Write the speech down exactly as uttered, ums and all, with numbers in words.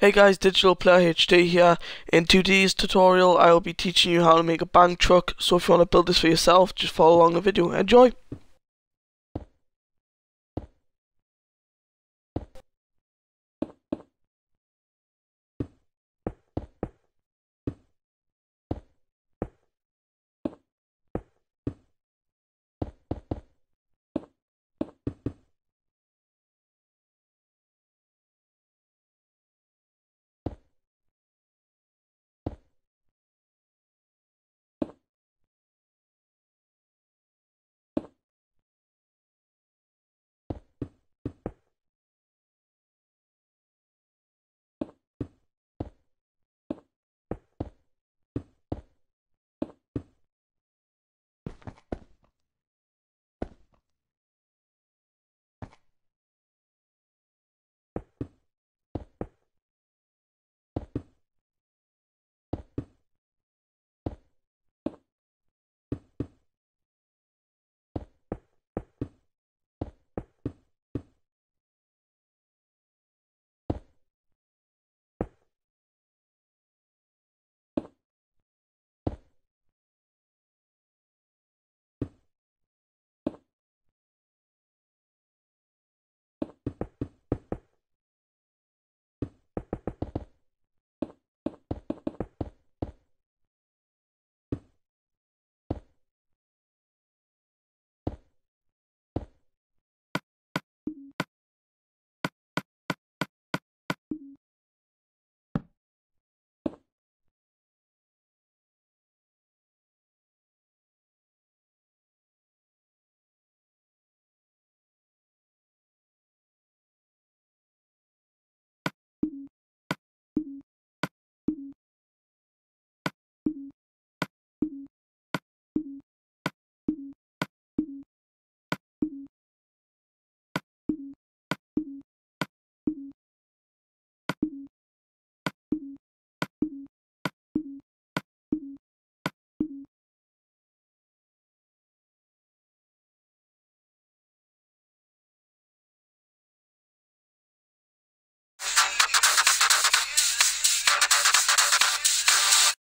Hey guys, Digital Player H D here. In today's tutorial I will be teaching you how to make a bank truck, so if you want to build this for yourself, just follow along the video. Enjoy!